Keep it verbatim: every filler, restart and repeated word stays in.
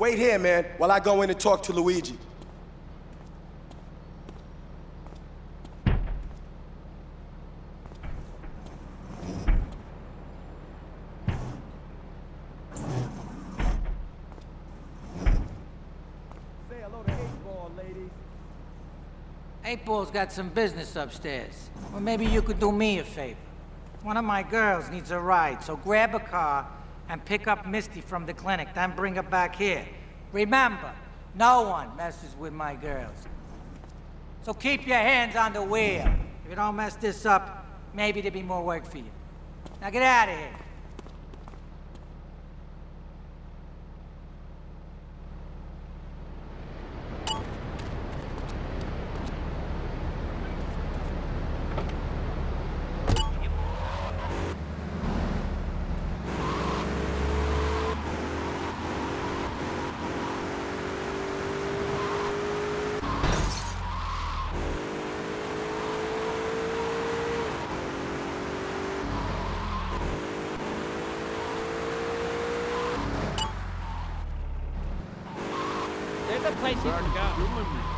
Wait here, man, while I go in and talk to Luigi. Say hello to eight ball, ladies. eight ball's got some business upstairs. Well, maybe you could do me a favor. One of my girls needs a ride, so grab a car and pick up Misty from the clinic, then bring her back here. Remember, no one messes with my girls. So keep your hands on the wheel. If you don't mess this up, maybe there'll be more work for you. Now get out of here. There's a place you can go.